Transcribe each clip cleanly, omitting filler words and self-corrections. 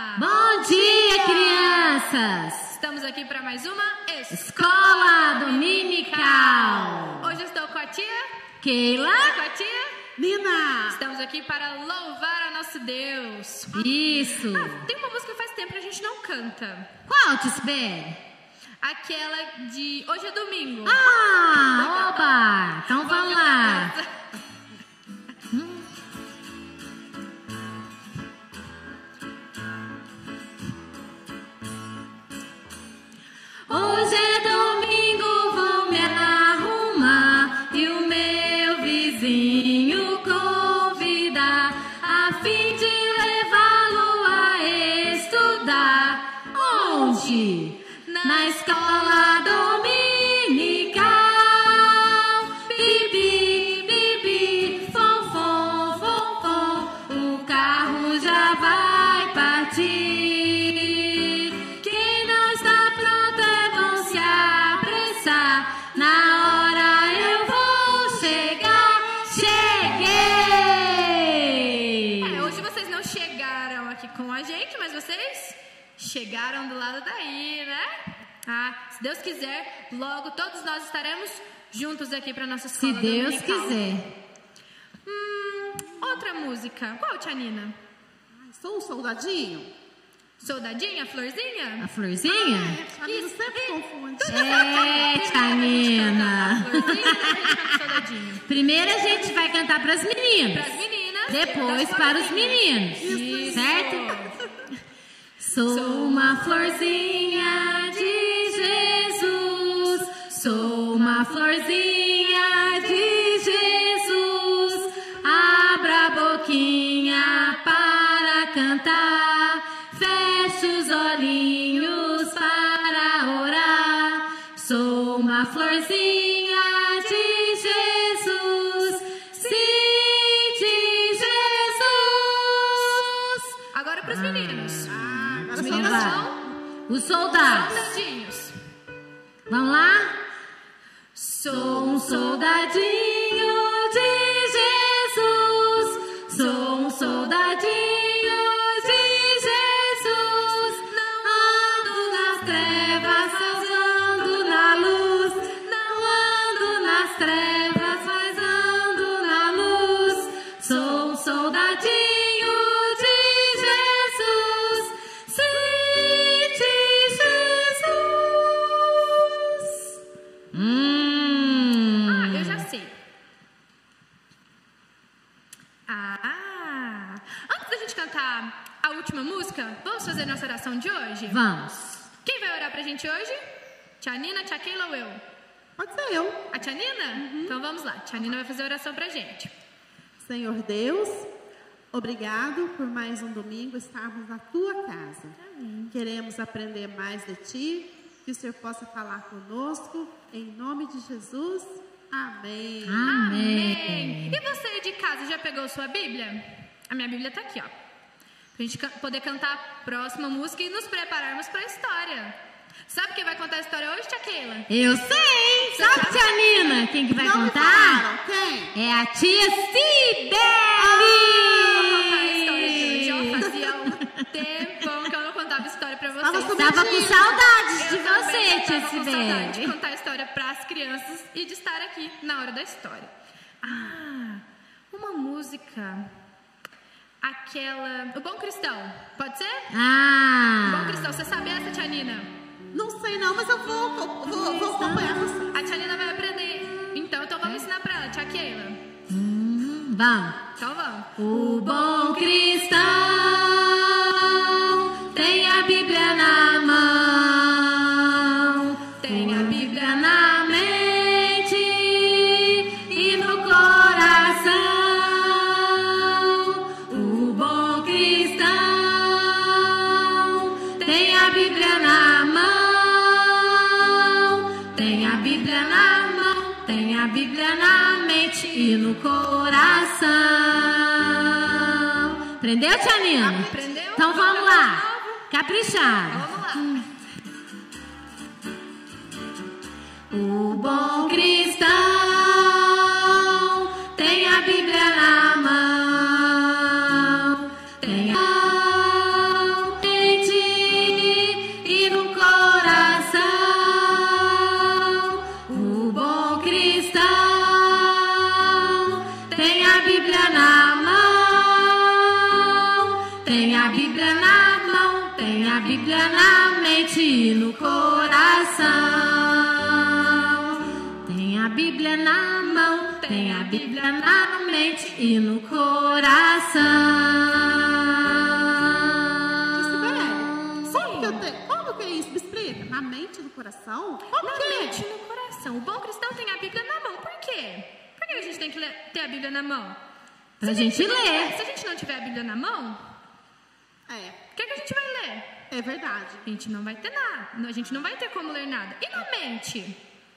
Bom dia, crianças! Estamos aqui para mais uma Escola Dominical. Hoje eu estou com a tia Keila e com a tia Nina. Estamos aqui para louvar a nosso Deus. Isso. Tem uma música que faz tempo que a gente não canta. Qual, Tisbel? Aquela de Hoje é Domingo. Oba! Então vamos lá. Hoje é domingo, vou me arrumar e o meu vizinho convidar a fim de levá-lo a estudar. Onde? Na escola dominical. Bibi, bibi, fom, fom, fom, fom, o carro já vai partir. Quem não está pronto é bom se apressar. Na hora eu vou chegar. Cheguei! Hoje vocês não chegaram aqui com a gente, mas vocês chegaram do lado daí, né? Se Deus quiser, logo todos nós estaremos juntos aqui para nossa escola dominical. Se Deus quiser. Outra música. Qual, tia Nina? Sou um soldadinho. Soldadinha, florzinha? A florzinha? A Nina sempre confunde. Tia Nina. Soldadinho. Primeiro a gente vai cantar para as meninas. Para as meninas. Depois para os meninos. Isso. Certo? Sou uma florzinha de Jesus. Sou uma florzinha de Jesus. Abra a boquinha para cantar. Feche os olhinhos para orar. Sou uma florzinha de Jesus. Sim, de Jesus. Agora para os meninos. Os soldados. Soldadinhos. Vamos lá? Sou um soldadinho de Jesus. Sou um soldadinho de Jesus. Não ando nas trevas, mas ando na luz. Não ando nas trevas, mas ando na luz. Sou um soldadinho de Jesus. Sim, de Jesus. Eu já sei. Antes da gente cantar a última música, vamos fazer nossa oração de hoje? Vamos. Quem vai orar pra gente hoje? Tia Nina, tia Keila ou eu? Pode ser eu. A tia Nina? Então vamos lá. Tia Nina vai fazer a oração pra gente. Senhor Deus, obrigado por mais um domingo estarmos na tua casa. Amém. Queremos aprender mais de ti, que o Senhor possa falar conosco. Em nome de Jesus, amém. Amém. E você de casa já pegou sua Bíblia? A minha Bíblia tá aqui, ó. Pra gente poder cantar a próxima música e nos prepararmos pra história. Sabe quem vai contar a história hoje, tia Keila? Eu sei. Sabe, tia Nina, quem que vai Não me contar? falaram. Quem? É a tia Cibele. Fazia um tempão que eu não contava história pra vocês. Tava com saudades de Eu também você, tia tava com saudade de Cibele. contar a história pras crianças e de estar aqui na hora da história. Uma música. Aquela... O Bom Cristão, pode ser? O Bom Cristão, você sabe essa, tia Nina? Não sei não, mas eu vou acompanhar você. A tia Nina vai aprender. Então vamos ensinar pra ela, tia Keila. Vamos. Então vamos. O bom cristão tem a Bíblia na mão, tem a Bíblia na mente e no coração. O bom cristão tem a Bíblia na mão, tem a Bíblia na mão, tem a Bíblia na mente e no coração. Aprendeu, tia Nina? Aprendeu? Então vamos lá. Caprichado. Vamos lá. O bom cristão tem a Bíblia na mão, tem a Tem a Bíblia na mão, tem a Bíblia na mente e no coração. Tem a Bíblia na mão, tem a Bíblia na mente e no coração. Como que é isso? Me explica. Na mente e no coração? Na mente e no coração. O bom cristão tem a Bíblia na mão. Por quê? Por que a gente tem que ter a Bíblia na mão? Pra gente ler. Se a gente não tiver a Bíblia na mão, o que a gente vai ler? É verdade. A gente não vai ter nada. A gente não vai ter como ler nada. E na mente?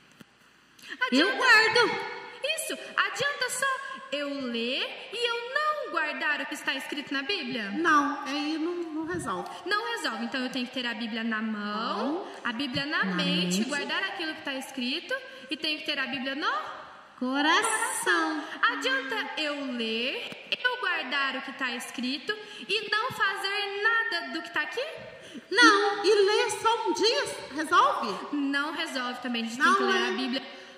Eu guardo. Isso. Adianta só eu ler e eu não guardar o que está escrito na Bíblia? Não, aí não resolve. Não resolve. Então eu tenho que ter a Bíblia na mão, a Bíblia na mente, guardar aquilo que está escrito e tenho que ter a Bíblia no coração. Adianta eu ler, eu guardar o que está escrito e não fazer nada do que está aqui? Não. E ler só um dia resolve? Não resolve também. A gente tem que ler a Bíblia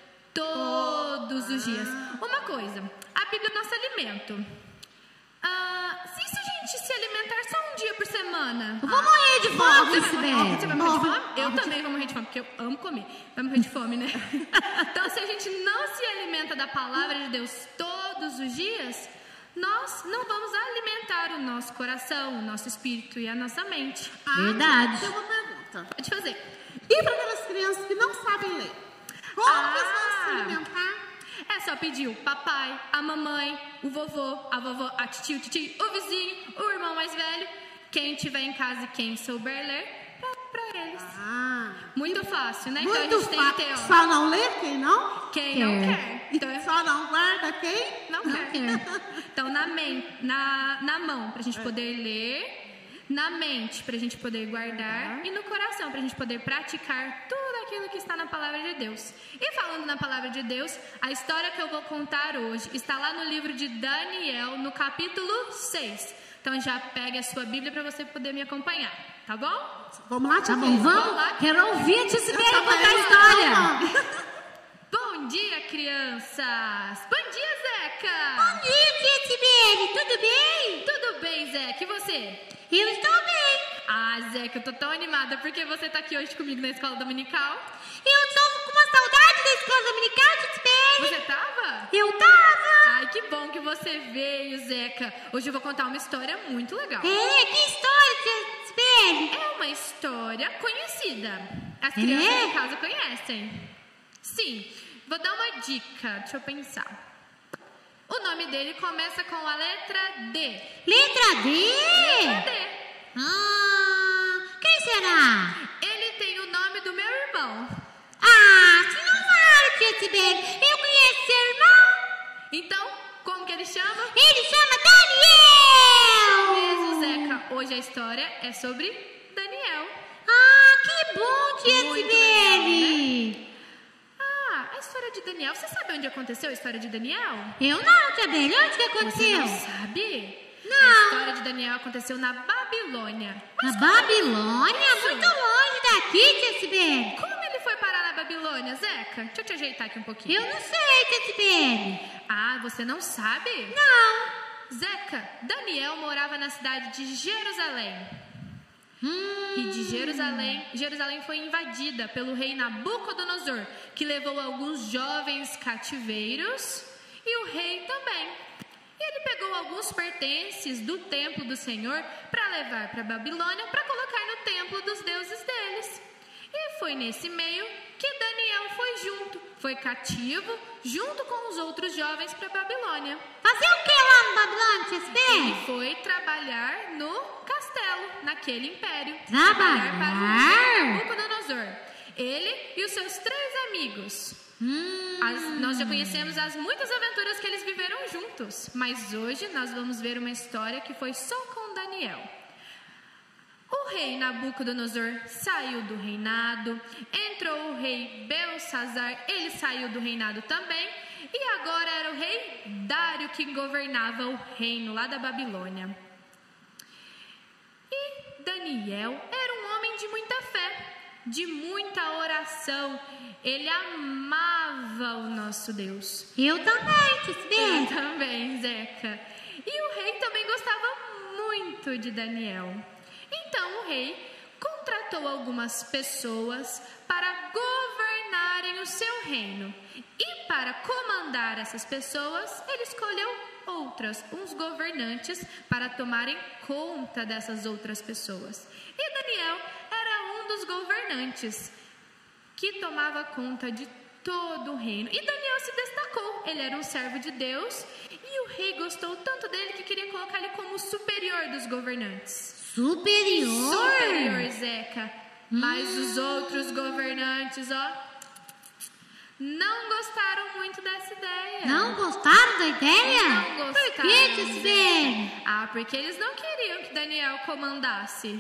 todos os dias. Uma coisa, a Bíblia é o nosso alimento. Se a gente se alimentar só um dia por semana... Eu vou morrer de fome, Você vai morrer de fome? Eu também vou morrer de fome, porque eu amo comer. Vai morrer de fome, né? Então, se a gente não se alimenta da palavra de Deus todos os dias, nós não vamos alimentar o nosso coração, o nosso espírito e a nossa mente. Verdade. Tem uma pergunta. Pode fazer. E para aquelas crianças que não sabem ler? Como que eles vão se alimentar? É só pedir o papai, a mamãe, o vovô, a vovó, a tio, o tio, o vizinho, o irmão mais velho, quem tiver em casa e quem souber ler, para eles. Muito fácil, né? Muito então a gente tem que ter, Só não lê quem não? Quem não quer. Então, Só não guarda quem não quer. Então, na mão, para a gente poder ler, na mente, para a gente poder guardar, e no coração, para a gente poder praticar tudo aquilo que está na palavra de Deus. E falando na palavra de Deus, a história que eu vou contar hoje está lá no livro de Daniel, no capítulo 6. Então já pegue a sua Bíblia para você poder me acompanhar, tá bom? Vamos lá, tia. Tá bom, vamos lá. Quero ouvir a tia Sibeli contar a história. Bom dia, crianças! Bom dia, Zeca! Bom dia, tia Sibeli. Tudo bem? Tudo bem, Zeca. E você? Eu estou bem. Zeca, eu tô tão animada porque você tá aqui hoje comigo na escola dominical. Eu estou com uma saudade da escola dominical, tia Sibeli. Você tava? Eu tava. Ai, que bom que você veio, Zeca. Hoje eu vou contar uma história muito legal. Que história, tia Sibeli? É uma história conhecida. As crianças em casa conhecem. Sim, vou dar uma dica. Deixa eu pensar. O nome dele começa com a letra D. Letra D? Letra D. Quem será? Ele tem o nome do meu irmão. Se não vale, tia Sibeli. Eu conheço seu irmão. Então, como que ele chama? Ele chama Daniel. Mesmo, Zeca. Hoje a história é sobre Daniel. Que bom, tia Sibeli. Né? A história de Daniel. Você sabe onde aconteceu a história de Daniel? Eu não, tia Beli. Onde que aconteceu? Você não sabe? Não. A história de Daniel aconteceu na Babilônia. Na Babilônia? Muito longe daqui, tia Sibeli. Como ele foi parar na Babilônia, Zeca? Deixa eu te ajeitar aqui um pouquinho. Eu não sei, tia Sibeli. Você não sabe? Não. Zeca, Daniel morava na cidade de Jerusalém. E de Jerusalém foi invadida pelo rei Nabucodonosor, que levou alguns jovens cativeiros e o rei também. E ele pegou alguns pertences do templo do Senhor para levar para a Babilônia para colocar no templo dos deuses deles. E foi nesse meio que Daniel foi cativo junto com os outros jovens para a Babilônia. Fazer o que lá no Babilônia, tia Sibeli? E foi trabalhar no castelo, naquele império. Trabalhar para o rei Nabucodonosor. Ele e os seus 3 amigos. Nós já conhecemos as muitas aventuras que eles viveram juntos. Mas hoje nós vamos ver uma história que foi só com Daniel. O rei Nabucodonosor saiu do reinado, entrou o rei Belsazar, ele saiu do reinado também, e agora era o rei Dário que governava o reino lá da Babilônia. E Daniel era um homem de muita fé, de muita oração, ele amava o nosso Deus. Eu também, tia Sibeli. Eu também, Zeca. E o rei também gostava muito muito de Daniel. Então o rei contratou algumas pessoas para governarem o seu reino. E para comandar essas pessoas, ele escolheu uns governantes para tomarem conta dessas outras pessoas. E Daniel era um dos governantes que tomava conta de todo o reino. E Daniel se destacou. Ele era um servo de Deus e o rei gostou tanto dele que queria colocar ele como o superior dos governantes. Superior? Superior, Zeca. Mas os outros governantes, não gostaram muito dessa ideia. Não gostaram da ideia? Não gostaram. Por que, tia Sibeli? Porque eles não queriam que Daniel comandasse.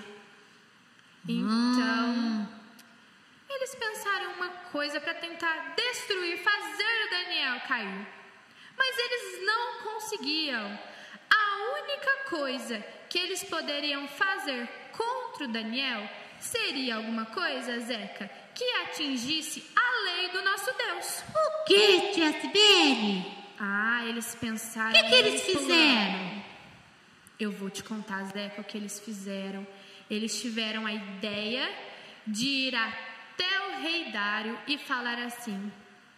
Então, eles pensaram em uma coisa para tentar destruir, fazer o Daniel cair. Mas eles não conseguiam. A única coisa que eles poderiam fazer contra o Daniel seria alguma coisa, Zeca, que atingisse a lei do nosso Deus. O que, tia Sibeli? Eles pensaram... O que eles fizeram? Eu vou te contar, Zeca, o que eles fizeram. Eles tiveram a ideia de ir até o rei Dário e falar assim: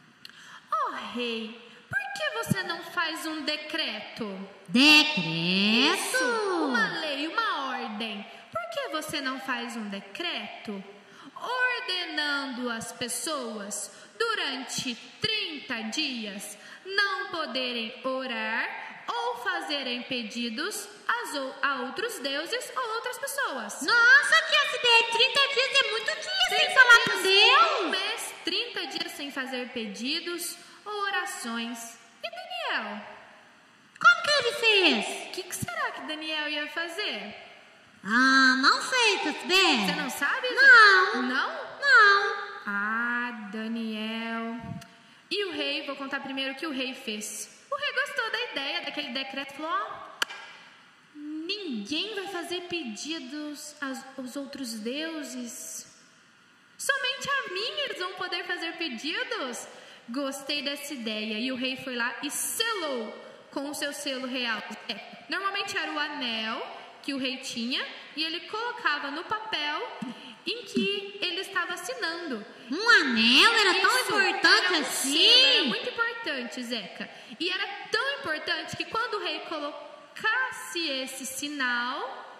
rei, por que você não faz um decreto? Decreto? Uma lei, uma ordem. Por que você não faz um decreto ordenando as pessoas durante 30 dias não poderem orar ou fazerem pedidos a outros deuses ou outras pessoas? Nossa, tia Sibeli, 30 dias é muito dia sem falar com Deus. Um mês, 30 dias sem fazer pedidos ou orações. E Daniel? Como que ele fez? O que será que Daniel ia fazer? Não sei, tia Sibeli. Você não sabe? Não. Não? Não. Daniel. E o rei, vou contar primeiro o que o rei fez. O rei gostou da ideia, daquele decreto, falou: ninguém vai fazer pedidos aos outros deuses. Somente a mim eles vão poder fazer pedidos. Gostei dessa ideia. E o rei foi lá e selou com o seu selo real. Normalmente era o anel que o rei tinha e ele colocava no papel em que ele estava assinando. Um anel era tão importante assim? Era muito importante, Zeca. E era tão importante que quando o rei colocasse esse sinal,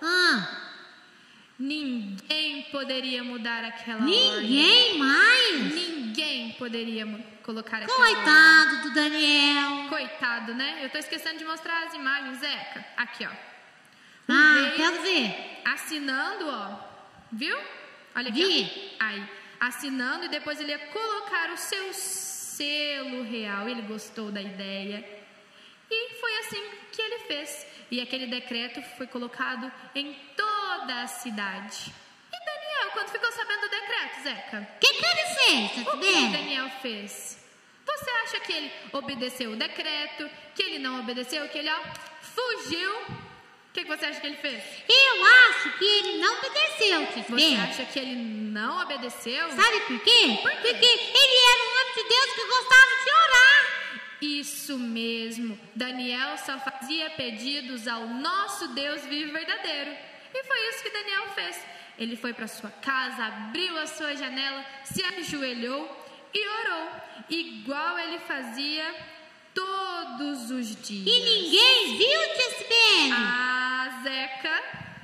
ninguém poderia mudar aquela ordem. Ninguém mais? Ninguém poderia colocar aquela ordem. Coitado do Daniel. Coitado, né? Eu tô esquecendo de mostrar as imagens, Zeca. Aqui, ó. Quero ver. Assinando, viu? Olha aqui. Aí, assinando e depois ele ia colocar o seu selo real. Ele gostou da ideia. E foi assim que ele fez. E aquele decreto foi colocado em toda a cidade. E Daniel, quando ficou sabendo do decreto, Zeca? O que ele fez, O que Daniel fez? Você acha que ele obedeceu o decreto? Que ele não obedeceu? Que ele, fugiu? O que você acha que ele fez? Eu acho que ele não obedeceu, tia Sibeli. Você acha que ele não obedeceu? Sabe por quê? Porque ele era um homem de Deus que gostava de orar. Isso mesmo. Daniel só fazia pedidos ao nosso Deus vivo e verdadeiro. E foi isso que Daniel fez. Ele foi para sua casa, abriu a sua janela, se ajoelhou e orou. Igual ele fazia todos os dias. E ninguém viu, tia Sibeli? Zeca,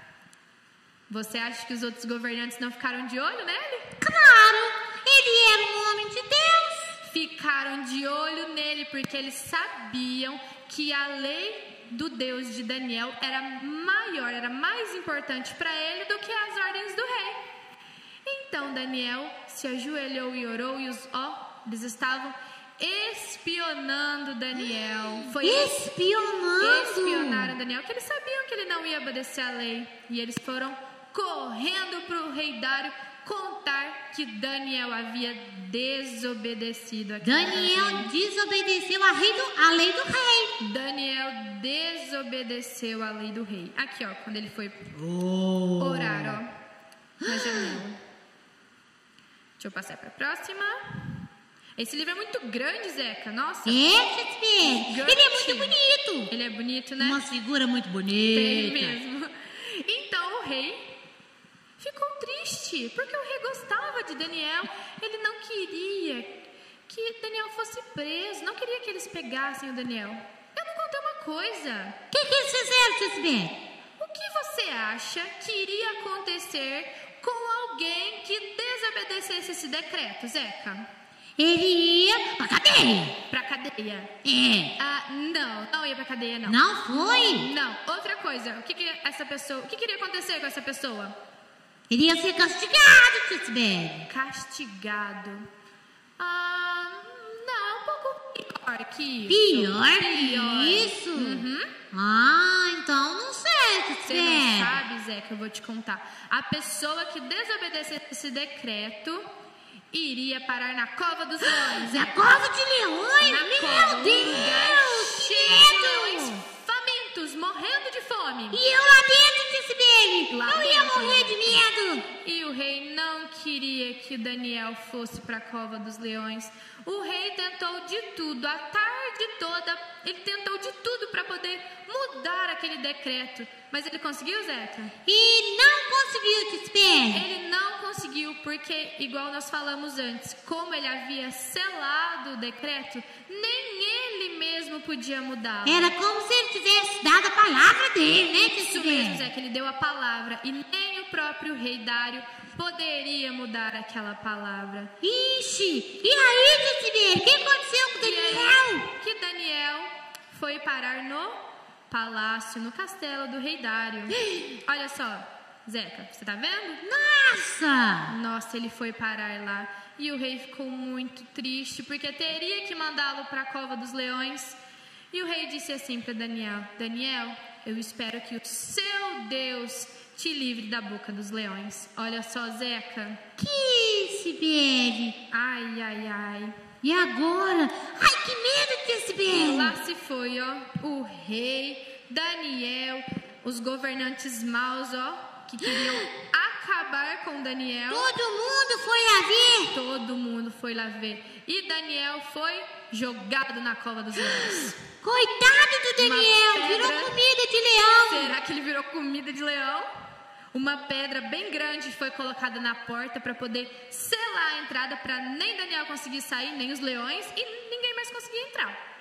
você acha que os outros governantes não ficaram de olho nele? Claro, ele era um homem de Deus. Ficaram de olho nele porque eles sabiam que a lei do Deus de Daniel era maior, era mais importante para ele do que as ordens do rei. Então Daniel se ajoelhou e orou e eles estavam espionando Daniel. Espionaram Daniel, porque eles sabiam que ele não ia obedecer a lei. E eles foram correndo para o rei Dário contar que Daniel havia desobedecido aquela Daniel desobedeceu a lei do rei. Daniel desobedeceu a lei do rei. Aqui, quando ele foi orar, na janela. Deixa eu passar para a próxima. Esse livro é muito grande, Zeca. Nossa. Ele é muito bonito. Ele é bonito, né? Uma figura muito bonita. Tem mesmo. triste, porque o rei gostava de Daniel. Ele não queria que Daniel fosse preso, não queria que eles pegassem o Daniel. Eu não contei uma coisa. O que eles fizeram, tia Sibeli? O que você acha que iria acontecer com alguém que desobedecesse esse decreto, Zeca? Ele ia pra cadeia. Pra cadeia? É. Ah, não ia pra cadeia, não. Não foi? Não. Outra coisa, o que iria acontecer com essa pessoa? Ele ia ser castigado, tia Sibeli. Castigado. Não, é um pouco pior que isso. Pior que isso? Uhum. Então não sei, tia Você Sibeli. não sabe, Zé, que eu vou te contar. A pessoa que desobedecesse esse decreto iria parar na cova dos leões. Na cova de leões? Na Meu cova, um Deus! lugar Que cheio de leões medo! famintos, morrendo de fome. E eu lá dentro, tia Sibeli? Lá Eu ia dentro. morrer de medo. E o rei não queria que Daniel fosse para a cova dos leões. O rei tentou de tudo, a tarde toda, ele tentou de tudo para poder mudar aquele decreto. Mas ele conseguiu, Zeca? E não conseguiu, tia Sibeli. Ele não conseguiu porque, igual nós falamos antes, como ele havia selado o decreto, nem ele mesmo podia mudá-lo. Era como se ele tivesse dado a palavra dele, né, tia Isso Sibeli? mesmo, Zeca, ele deu a palavra e nem o próprio rei Dário poderia mudar aquela palavra. Ixi, e aí, tia Sibeli? O que aconteceu com o Daniel? Que Daniel foi parar no palácio, no castelo do rei Dário. Olha só, Zeca, você tá vendo? Nossa! Nossa, ele foi parar lá. E o rei ficou muito triste, porque teria que mandá-lo para a cova dos leões. E o rei disse assim para Daniel: Daniel, eu espero que o seu Deus te livre da boca dos leões. Olha só, Zeca. Que Sibeli? Ai, ai, ai. E agora? Ai, que medo, tia Sibeli! Lá se foi, ó, o rei, Daniel, os governantes maus, ó, que queriam acabar com Daniel. Todo mundo foi lá ver. Todo mundo foi lá ver. E Daniel foi jogado na cova dos leões. Coitado do Daniel, pedra. virou comida de leão. Será que ele virou comida de leão? Uma pedra bem grande foi colocada na porta para poder selar a entrada, para nem Daniel conseguir sair, nem os leões, e ninguém mais conseguia entrar.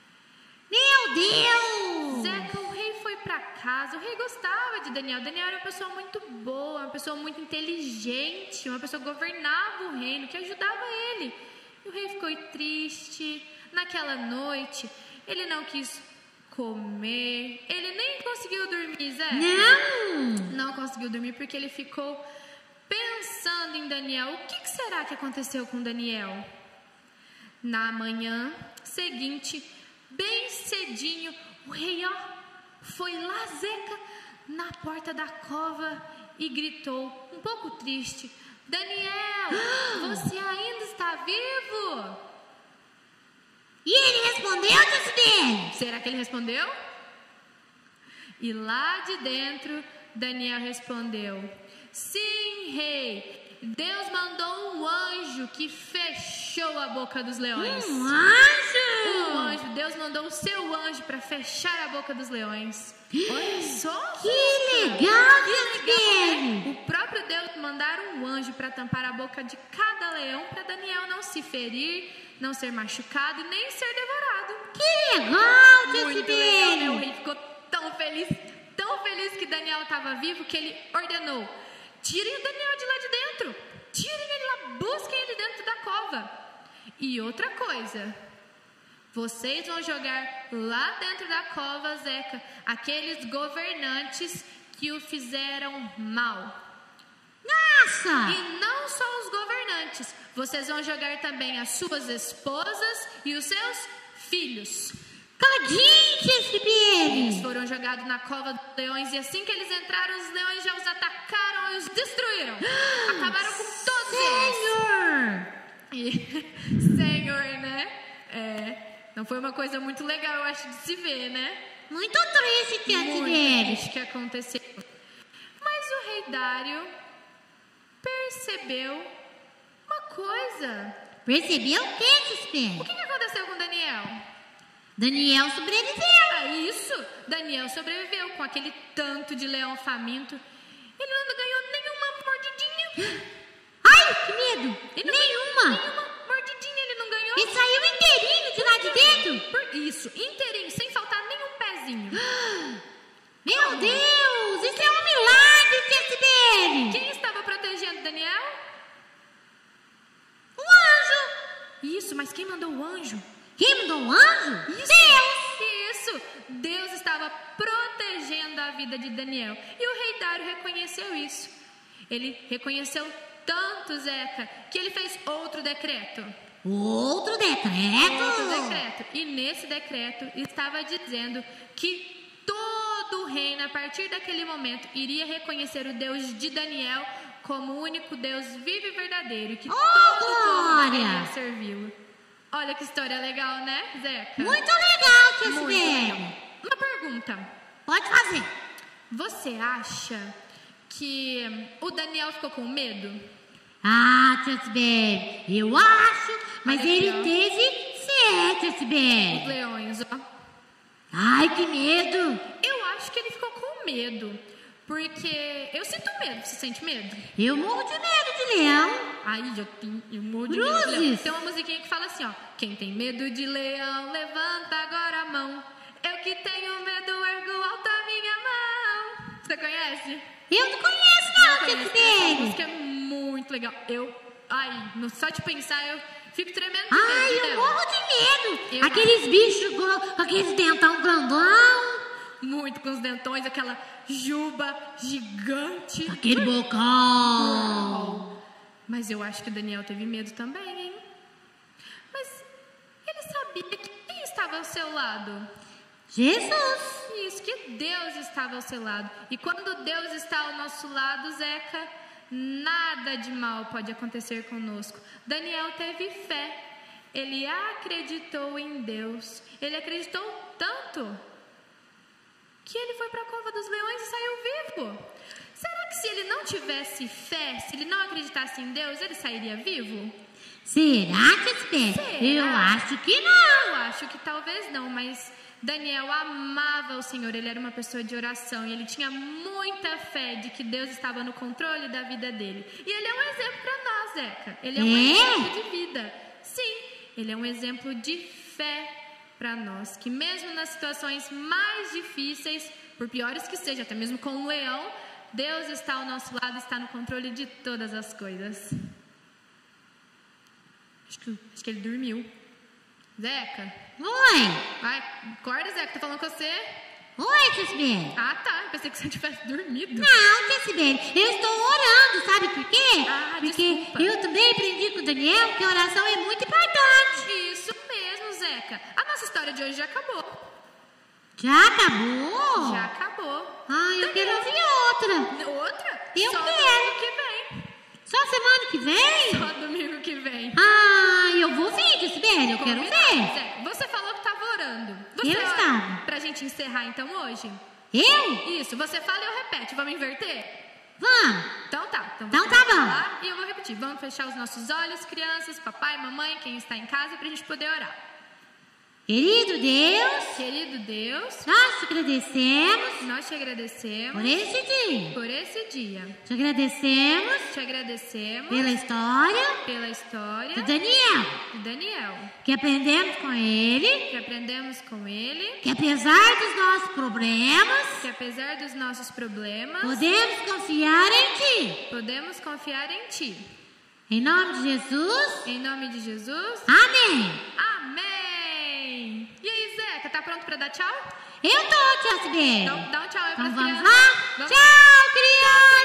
Meu Deus! Zeca, o rei foi para casa. O rei gostava de Daniel. Daniel era uma pessoa muito boa, uma pessoa muito inteligente, uma pessoa que governava o reino, que ajudava ele. E o rei ficou triste. Naquela noite, ele não quis comer, ele nem conseguiu dormir, Zé. Não conseguiu dormir porque ele ficou pensando em Daniel. O que será que aconteceu com Daniel? Na manhã seguinte, bem cedinho, o rei, ó, foi lá, Zeca, na porta da cova e gritou, um pouco triste: Daniel, você ainda está vivo? E ele respondeu, tia Sibeli? Será que ele respondeu? E lá de dentro, Daniel respondeu: sim, rei, Deus mandou um anjo que fechou a boca dos leões. Um anjo? Um anjo, Deus mandou o seu anjo para fechar a boca dos leões. Olha só. Que legal, tia Sibeli. O próprio Deus mandaram um anjo para tampar a boca de cada leão, para Daniel não se ferir, não ser machucado e nem ser devorado. Que legal, tia Muito legal, né? O Sibeli. rei ficou tão feliz que Daniel estava vivo, que ele ordenou: tirem o Daniel de lá de dentro, tirem ele lá, busquem ele dentro da cova. E outra coisa, vocês vão jogar lá dentro da cova, Zeca, aqueles governantes que o fizeram mal. Nossa! E não só os governantes, vocês vão jogar também as suas esposas e os seus filhos. Tadinho, tia Eles Sibeli. foram jogados na cova dos leões e assim que eles entraram, os leões já os atacaram e os destruíram. Acabaram com todos eles. Senhor! Senhor, né? Não foi uma coisa muito legal, eu acho, de se ver, né? Muito triste, tia Muito Sibeli. triste que aconteceu. Mas o rei Dário percebeu uma coisa. Percebeu o que, tia O Sibeli? que aconteceu com Daniel? Daniel sobreviveu. É isso, Daniel sobreviveu com aquele tanto de leão faminto. Ele não ganhou nenhuma mordidinha. Ai, que medo. Nenhuma. Nenhuma mordidinha ele não ganhou. E saiu inteirinho de lá de dentro. Por isso, inteirinho, sem faltar nenhum pezinho. Meu Deus, isso é um milagre, tia Sibeli. Quem estava protegendo Daniel? Um anjo. Isso, mas quem mandou o anjo? Quem mandou um anjo? Isso! Deus estava protegendo a vida de Daniel. E o rei Dário reconheceu isso. Ele reconheceu tanto, Zeca, que ele fez outro decreto. Outro decreto? Outro decreto. E nesse decreto estava dizendo que todo o reino, a partir daquele momento, iria reconhecer o Deus de Daniel como o único Deus vivo e verdadeiro. Que todo o povo deveria servi-lo. Olha que história legal, né, Zeca? Muito legal, tia Muito Sibeli. legal. Uma pergunta. Pode fazer. Você acha que o Daniel ficou com medo? Ah, tia Sibeli, eu acho, mas Olha ele aqui, ó. teve fé, tia Os Sibeli. leões, ó. Ai, que medo. Eu acho que ele ficou com medo. Porque eu sinto medo. Você sente medo? Eu morro de medo de leão. Ai, eu morro de medo de leão. Cruzes. Tem uma musiquinha que fala assim, ó. Quem tem medo de leão, levanta agora a mão. Eu que tenho medo, ergo alto a minha mão. Você conhece? Eu não conheço não, tia Essa Sibeli. música é muito legal. Só de pensar, eu fico tremendo de medo Ai, de eu leão. morro de medo. Eu Aqueles bichos com aqueles dentão grandão. Muito com os dentões, aquela juba gigante. Aquele bocão. Mas eu acho que o Daniel teve medo também, hein? Mas ele sabia que quem estava ao seu lado? Jesus. Isso, que Deus estava ao seu lado. E quando Deus está ao nosso lado, Zeca, nada de mal pode acontecer conosco. Daniel teve fé. Ele acreditou em Deus. Ele acreditou tanto que ele foi para a cova dos leões e saiu vivo. Será que se ele não tivesse fé, se ele não acreditasse em Deus, ele sairia vivo? Será, tia Sibeli? Será? Eu acho que não. Eu acho que talvez não, mas Daniel amava o Senhor, ele era uma pessoa de oração e ele tinha muita fé de que Deus estava no controle da vida dele. E ele é um exemplo para nós, Zeca. Ele é um exemplo de vida. Sim, ele é um exemplo de fé para nós, que mesmo nas situações mais difíceis, por piores que sejam, até mesmo com um leão, Deus está ao nosso lado, está no controle de todas as coisas. Acho que ele dormiu. Zeca? Oi. Vai, acorda, Zeca, tô falando com você. Oi, tia Sibeli. Ah, tá, pensei que você tivesse dormido. Não, tia Sibeli, eu estou orando, sabe por quê? Ah, porque desculpa. eu também aprendi com o Daniel que a oração é muito importante. Isso mesmo, Zeca. A nossa história de hoje já acabou. Já acabou? Já acabou. Ai, eu quero ouvir outra. Outra? Eu Só quero. domingo que vem. Só semana que vem? Só domingo que vem. Ai, eu vou ouvir, tia Sibeli, eu quero Combinado, ver. Zeca. Você falou que estava orando. Você Eu ora estava. pra gente encerrar então hoje? Eu? Isso, você fala e eu repete. Vamos inverter? Vamos. Então tá. Então você tá vai bom. falar e eu vou repetir. Vamos fechar os nossos olhos, crianças, papai, mamãe, quem está em casa, pra gente poder orar. Querido Deus, Querido Deus, nós te agradecemos nós te agradecemos por esse dia. por esse dia. Te agradecemos Te agradecemos pela história pela história de Daniel, de Daniel, que aprendemos com ele, que aprendemos com ele, que apesar dos nossos problemas, que apesar dos nossos problemas, podemos confiar em Ti. podemos confiar em Ti. Em nome de Jesus, Em nome de Jesus, amém. amém! E aí, Zeca, tá pronto pra dar tchau? Eu tô, tia Sibeli. Então dá um tchau aí Então pras vamos crianças. lá? Vamos. Tchau, criança!